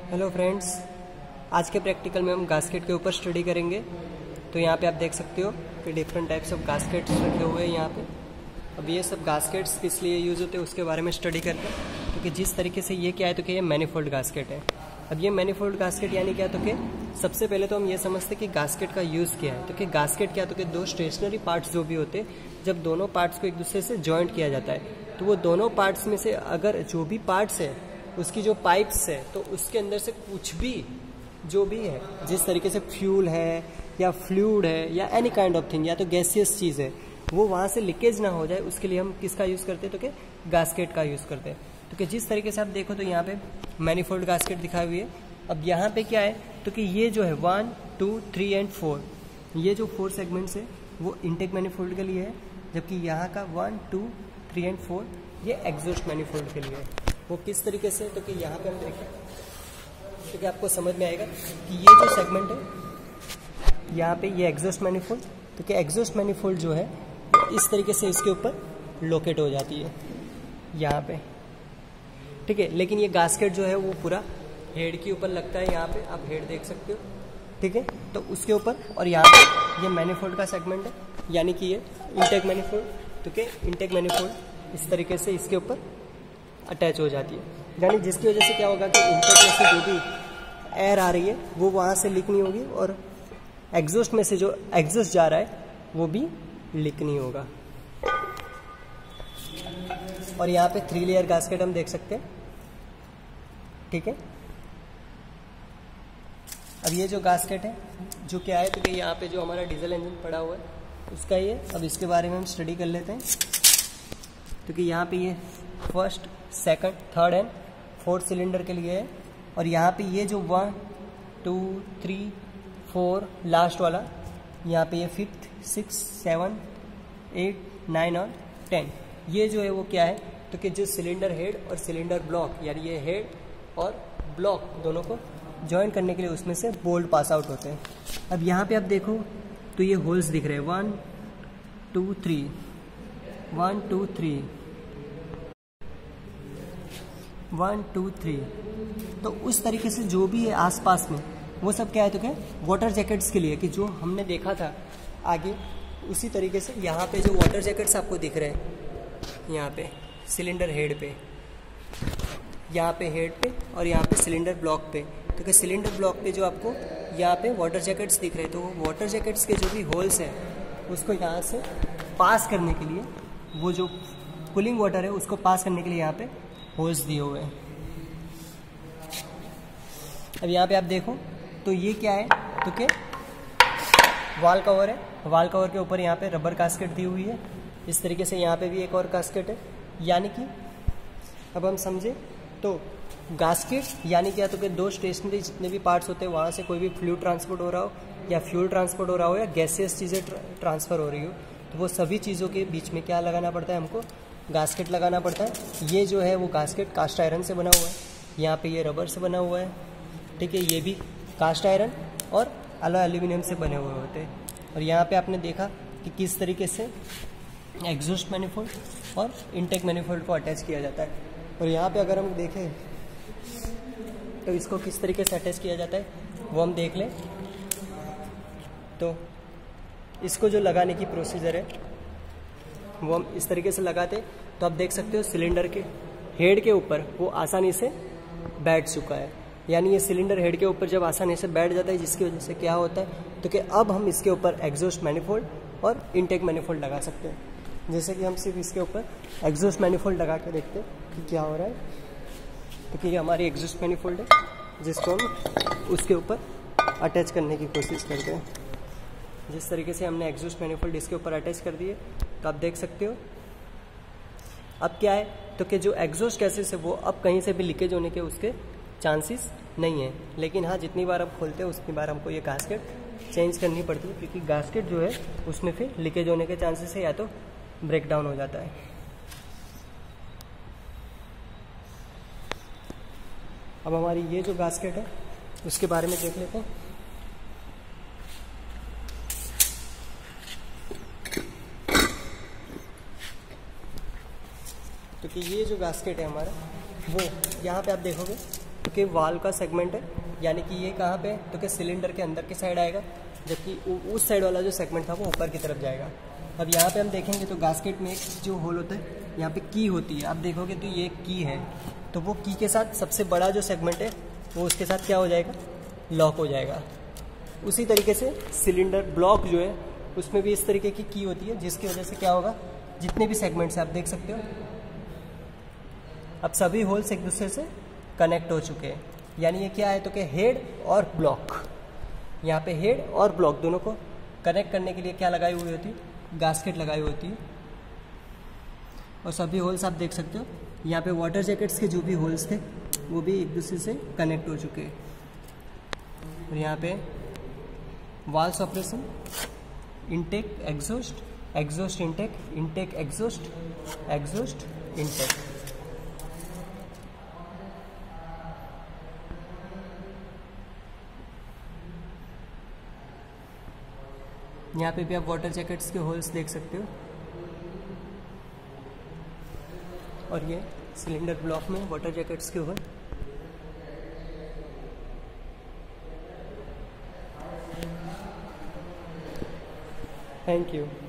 Hello friends, आज के practical में हम गास्केट के ऊपर स्टडी करेंगे। तो यहाँ पे आप देख सकते हो कि डिफरेंट टाइप्स ऑफ गास्केट्स रखे हुए हैं यहाँ पे। अब ये सब गास्केट्स किस लिए यूज़ होते हैं उसके बारे में स्टडी करते हैं। क्योंकि जिस तरीके से ये क्या है तो कि ये मैनीफोल्ड गास्केट है। अब ये मैनीफोल्ड गास्केट यानी क्या, तो कि सबसे पहले तो हम ये समझते हैं कि गास्केट का यूज़ क्या है। तो कि गास्केट क्या, तो कि दो स्टेशनरी पार्ट्स जो भी होते हैं, जब दोनों पार्ट्स को एक दूसरे से जॉइंट किया जाता है तो वो दोनों पार्ट्स में से अगर जो भी पार्ट्स है उसकी जो पाइप्स है तो उसके अंदर से कुछ भी जो भी है, जिस तरीके से फ्यूल है या फ्लूइड है या एनी काइंड ऑफ थिंग या तो गैसियस चीज़ है, वो वहाँ से लीकेज ना हो जाए उसके लिए हम किसका यूज़ करते हैं, तो कि गास्केट का यूज़ करते हैं। तो कि जिस तरीके से आप देखो तो यहाँ पे मैनीफोल्ड गास्केट दिखाई हुई है। अब यहाँ पे क्या है तो कि ये जो है 1, 2, 3 एंड 4, ये जो 4 सेगमेंट्स है वो इंटेक मैनीफोल्ड के लिए है, जबकि यहाँ का 1, 2, 3 एंड 4 ये एग्जॉस्ट मैनीफोल्ड के लिए है। वो किस तरीके से, तो कि यहाँ पे हम देखें तो कि आपको समझ में आएगा कि ये जो सेगमेंट है यहाँ पे ये एग्जॉस्ट मैनीफोल्ड, तो कि एग्जॉस्ट मैनीफोल्ड जो है इस तरीके से इसके ऊपर लोकेट हो जाती है यहाँ पे, ठीक है। लेकिन ये गास्केट जो है वो पूरा हेड के ऊपर लगता है। यहाँ पे आप हेड देख सकते हो, ठीक है। तो उसके ऊपर और यहाँ पे ये मैनीफोल्ड का सेगमेंट है, यानी कि ये इंटेक मैनीफोल्ड, तो कि इंटेक मैनीफोल्ड इस तरीके से इसके ऊपर अटैच हो जाती है। यानी जिसकी वजह से क्या होगा कि इंटेक में से जो भी एयर आ रही है वो वहाँ से लीक नहीं होगी और एग्जॉस्ट में से जो एग्जॉस्ट जा रहा है वो भी लीक नहीं होगा। और यहाँ पे 3 लेयर गास्केट हम देख सकते हैं, ठीक है। अब ये जो गास्केट है जो क्या है, तो कि यहाँ पे जो हमारा डीजल इंजन पड़ा हुआ है उसका ये, अब इसके बारे में हम स्टडी कर लेते हैं। तो कि यहाँ पे ये first, second, third and fourth cylinder के लिए है। और यहाँ पे ये जो 1, 2, 3, 4 लास्ट वाला, यहाँ पे ये 5th, 6th, 7th, 8th, 9 और 10, ये जो है वो क्या है, तो कि जो सिलेंडर हेड और सिलेंडर ब्लॉक, यानी ये हेड और ब्लॉक दोनों को ज्वाइन करने के लिए उसमें से बोल्ट पास आउट होते हैं। अब यहाँ पे आप देखो तो ये होल्स दिख रहे हैं 1, 2, 3, 1, 2, 3, 1, 2, 3। तो उस तरीके से जो भी है आसपास में वो सब क्या है, तो क्या वाटर जैकेट्स के लिए, कि जो हमने देखा था आगे उसी तरीके से यहाँ पे जो वाटर जैकेट्स आपको दिख रहे हैं, यहाँ पे सिलेंडर हेड पे, यहाँ पे हेड पे और यहाँ पे सिलेंडर ब्लॉक पे, तो कि सिलेंडर ब्लॉक पे जो आपको यहाँ पे वाटर जैकेट्स दिख रहे हैं, तो वो वाटर जैकेट्स के जो भी होल्स हैं उसको यहाँ से पास करने के लिए, वो जो कूलिंग वाटर है उसको पास करने के लिए यहाँ पे होल्स दिए हुए हैं। अब यहाँ पे आप देखो तो ये क्या है, तो कि वाल कवर है। वाल कवर के ऊपर यहाँ पे रबर कास्केट दी हुई है। इस तरीके से यहाँ पे भी एक और कास्केट है। यानी कि अब हम समझे तो गास्केट यानी क्या, तो कि दो स्टेशनरी जितने भी पार्ट्स होते हैं वहाँ से कोई भी फ्लूइड ट्रांसपोर्ट हो रहा हो या फ्यूल ट्रांसपोर्ट हो रहा हो या गैसियस चीज़ें ट्रांसफ़र हो रही हो, तो वो सभी चीज़ों के बीच में क्या लगाना पड़ता है, हमको गास्केट लगाना पड़ता है। ये जो है वो गास्केट कास्ट आयरन से बना हुआ है, यहाँ पे ये रबर से बना हुआ है, ठीक है। ये भी कास्ट आयरन और अलॉय एल्यूमिनियम से बने हुए होते हैं। और यहाँ पे आपने देखा कि किस तरीके से एग्जॉस्ट मैनीफोल्ड और इंटेक मैनीफोल्ड को अटैच किया जाता है। और यहाँ पे अगर हम देखें तो इसको किस तरीके से अटैच किया जाता है वो हम देख लें। तो इसको जो लगाने की प्रोसीजर है वो हम इस तरीके से लगाते हैं। तो आप देख सकते हो सिलेंडर के हेड के ऊपर वो आसानी से बैठ चुका है। यानी ये सिलेंडर हेड के ऊपर जब आसानी से बैठ जाता है, जिसकी वजह से क्या होता है, तो कि अब हम इसके ऊपर एग्जॉस्ट मैनीफोल्ड और इंटेक मैनीफोल्ड लगा सकते हैं। जैसे कि हम सिर्फ इसके ऊपर एग्जॉस्ट मैनीफोल्ड लगा के देखते हैं कि क्या हो रहा है। तो कि ये हमारी एग्जॉस्ट मैनीफोल्ड है जिसको हम उसके ऊपर अटैच करने की कोशिश करते हैं। जिस तरीके से हमने एग्जॉस्ट मैनीफोल्ड इसके ऊपर अटैच कर दिए, तो आप देख सकते हो अब क्या है, तो कि जो एग्जॉस्ट गैसेस है वो अब कहीं से भी लीकेज होने के उसके चांसेस नहीं है। लेकिन हाँ, जितनी बार हम खोलते हैं उतनी बार हमको ये गास्केट चेंज करनी पड़ती है, क्योंकि गास्केट जो है उसमें फिर लीकेज होने के चांसेस है या तो ब्रेक डाउन हो जाता है। अब हमारी ये जो गास्केट है उसके बारे में देख लेते हैं। तो कि ये जो गास्केट है हमारा, वो यहाँ पे आप देखोगे तो कि वाल का सेगमेंट है, यानी कि ये कहाँ पे, तो कि सिलेंडर के अंदर की साइड आएगा, जबकि उस साइड वाला जो सेगमेंट था वो ऊपर की तरफ जाएगा। अब यहाँ पे हम देखेंगे तो गास्केट में एक जो होल होता है, यहाँ पे की होती है, आप देखोगे तो ये की है, तो वो की के साथ सबसे बड़ा जो सेगमेंट है वो उसके साथ क्या हो जाएगा, लॉक हो जाएगा। उसी तरीके से सिलेंडर ब्लॉक जो है उसमें भी इस तरीके की होती है, जिसकी वजह से क्या होगा, जितने भी सेगमेंट्स आप देख सकते हो अब सभी होल्स एक दूसरे से कनेक्ट हो चुके हैं। यानी ये क्या है, तो कि हेड और ब्लॉक, यहाँ पे हेड और ब्लॉक दोनों को कनेक्ट करने के लिए क्या लगाई हुई होती है, गास्केट लगाई होती है। और सभी होल्स आप देख सकते हो, यहाँ पे वाटर जैकेट्स के जो भी होल्स थे वो भी एक दूसरे से कनेक्ट हो चुके हैं। और यहाँ पे valve operation, intake exhaust, exhaust intake, intake exhaust, exhaust intake. यहाँ पे भी आप वाटर जैकेट्स के होल्स देख सकते हो। और ये सिलेंडर ब्लॉक में वाटर जैकेट्स के होल। Thank you.